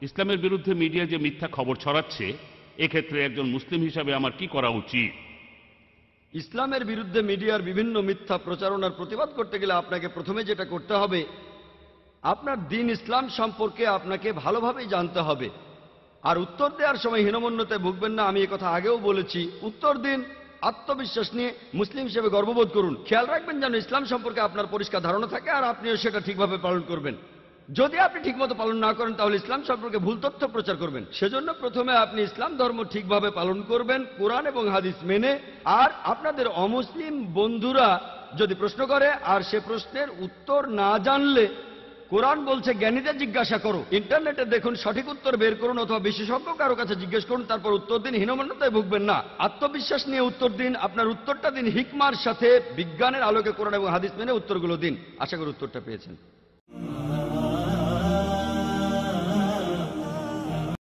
ইসলামের বিরুদ্ধে মিডিয়া যে মিথ্যা খবর ছড়াচ্ছে, এক্ষেত্রে একজন মুসলিম হিসাবে আমার কি করা উচিত? ইসলামের বিরুদ্ধে মিডিয়ার বিভিন্ন মিথ্যা প্রচারণার প্রতিবাদ করতে গেলে আপনাকে প্রথমে যেটা করতে হবে, আপনার দ্বীন ইসলাম সম্পর্কে আপনাকে ভালোভাবেই জানতে হবে। আর উত্তর দেওয়ার সময় হীনমন্যতায় ভুগবেন না। আমি কথা আগেও বলেছি, উত্তর দিন আত্মবিশ্বাস নিয়ে, মুসলিম হিসেবে গর্ববোধ করুন। খেয়াল রাখবেন যেন ইসলাম সম্পর্কে আপনার পরিষ্কার ধারণা থাকে আর আপনিও সেটা ঠিকভাবে পালন করবেন। যদি আপনি ঠিকমতো পালন না করেন তাহলে ইসলাম সম্পর্কে ভুল তথ্য প্রচার করবেন। সেজন্য প্রথমে আপনি ইসলাম ধর্ম ঠিকভাবে পালন করবেন, কোরআন এবং হাদিস মেনে। আর আপনাদের অমুসলিম বন্ধুরা যদি প্রশ্ন করে আর সে প্রশ্নের উত্তর না জানলে, কোরআন বলছে জ্ঞানীদের জিজ্ঞাসা করো, ইন্টারনেটে দেখুন, সঠিক উত্তর বের করুন অথবা বিশেষজ্ঞ কারো কাছে জিজ্ঞেস করুন, তারপর উত্তর দিন। হীনমন্যতায় ভুগবেন না, আত্মবিশ্বাস নিয়ে উত্তর দিন। আপনার উত্তরটা দিন হিকমার সাথে, বিজ্ঞানের আলোকে কোরআন এবং হাদিস মেনে উত্তরগুলো দিন। আশা করি উত্তরটা পেয়েছেন।